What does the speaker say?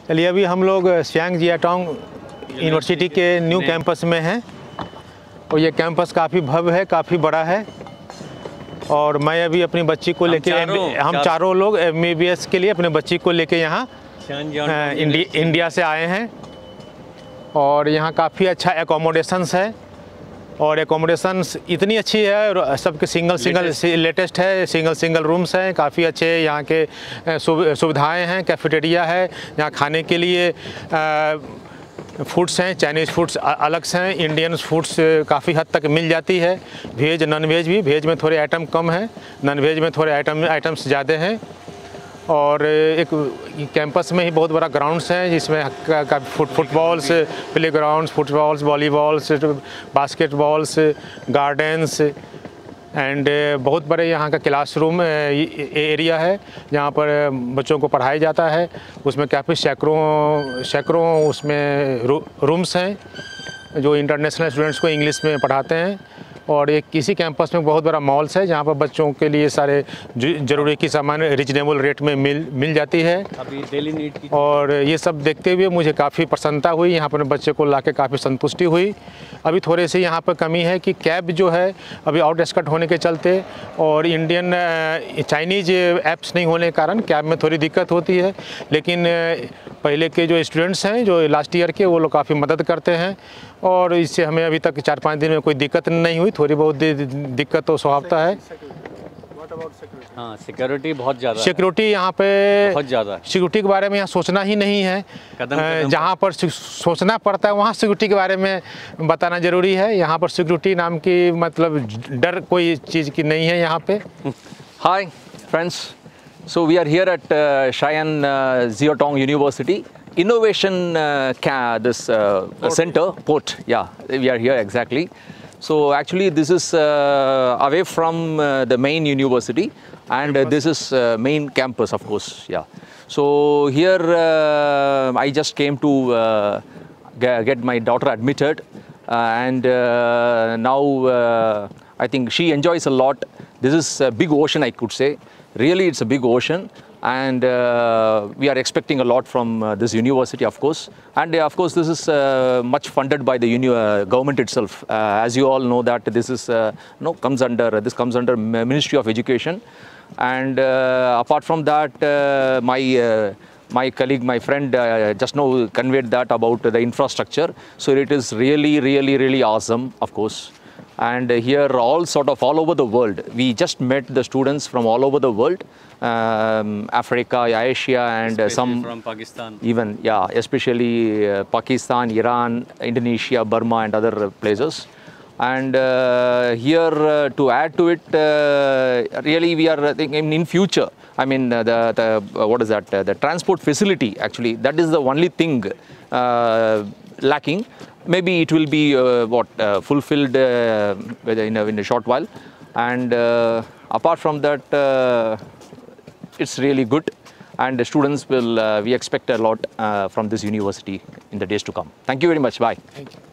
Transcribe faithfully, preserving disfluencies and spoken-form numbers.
चलिए अभी हम लोग शियांग जियाटोंग यूनिवर्सिटी के न्यू कैंपस में हैं और ये कैंपस काफ़ी भव्य है, काफ़ी बड़ा है। और मैं अभी अपनी बच्ची को लेके हम, हम चारों लोग एम बी बी एस के लिए अपने बच्ची को लेके यहाँ इंडि, इंडिया से आए हैं। और यहाँ काफ़ी अच्छा एकोमोडेशंस है और एकोमोडेशंस इतनी अच्छी है, सबके सिंगल सिंगल लेटेस्ट है, सिंगल सिंगल रूम्स हैं, काफ़ी अच्छे यहाँ के सुविधाएं हैं। कैफेटेरिया है, यहाँ खाने के लिए फूड्स हैं, चाइनीज़ फूड्स अलग से हैं, इंडियन फूड्स काफ़ी हद तक मिल जाती है। वेज नॉन वेज भी, वेज में थोड़े आइटम कम हैं, नॉन वेज में थोड़े आइटम आइटम्स ज़्यादा हैं। और एक कैंपस में ही बहुत बड़ा ग्राउंड्स हैं जिसमें foot footballs play grounds, footballs, volleyballs, basketballs, gardens and बहुत बड़े यहाँ का क्लासरूम एरिया है जहाँ पर बच्चों को पढ़ाया जाता है। उसमें काफ़ी सैकड़ों सैकड़ों उसमें रू, रूम्स हैं जो इंटरनेशनल स्टूडेंट्स को इंग्लिश में पढ़ाते हैं। और एक किसी कैंपस में बहुत बड़ा मॉल्स है जहाँ पर बच्चों के लिए सारे ज़रूरी की सामान रिजनेबल रेट में मिल मिल जाती है। अभी डेली नीड की और ये सब देखते हुए मुझे काफ़ी प्रसन्नता हुई, यहाँ पर बच्चे को लाके काफ़ी संतुष्टि हुई। अभी थोड़े से यहाँ पर कमी है कि कैब जो है अभी आउटस्कर्ट होने के चलते और इंडियन चाइनीज़ ऐप्स नहीं होने के कारण कैब में थोड़ी दिक्कत होती है। लेकिन पहले के जो स्टूडेंट्स हैं जो लास्ट ईयर के, वो लोग काफ़ी मदद करते हैं और इससे हमें अभी तक चार पाँच दिन में कोई दिक्कत नहीं हुई। थोड़ी बहुत दिक्कत तो स्वभावता है। हाँ, सिक्योरिटी बहुत ज़्यादा, सिक्योरिटी यहाँ पे बहुत ज़्यादा, सिक्योरिटी के बारे में यहाँ सोचना ही नहीं है। जहाँ पर सोचना पड़ता है वहाँ सिक्योरिटी के बारे में बताना ज़रूरी है। यहाँ पर सिक्योरिटी नाम की मतलब डर कोई चीज़ की नहीं है यहाँ पे। Hi friends, so we are here at uh, Xi'an uh, Jiaotong University Innovation uh, this uh, center, port, yeah, we are here exactly. So actually this is uh, away from uh, the main university and uh, this is uh, main campus of course, yeah. So here uh, I just came to uh, get my daughter admitted uh, and uh, now uh, I think she enjoys a lot. This is a big ocean, I could say. Really, it's a big ocean and uh, we are expecting a lot from uh, this university, of course. And uh, of course, this is uh, much funded by the uni uh, government itself. Uh, as you all know that this is, uh, no, comes under, uh, this comes under Ministry of Education. And uh, apart from that, uh, my uh, my colleague, my friend uh, just now conveyed that about the infrastructure. So it is really, really, really awesome, of course. And here all sort of all over the world. We just met the students from all over the world, um, Africa, Asia and uh, some from Pakistan. Even, yeah, especially uh, Pakistan, Iran, Indonesia, Burma and other places. And uh, here uh, to add to it, uh, really we are thinking in future, I mean uh, the, the uh, what is that, uh, the transport facility actually, that is the only thing uh, lacking. Maybe it will be uh, what uh, fulfilled uh, in, a, in a short while, and uh, apart from that, uh, it's really good, and the students will. Uh, we expect a lot uh, from this university in the days to come. Thank you very much. Bye. Thank you.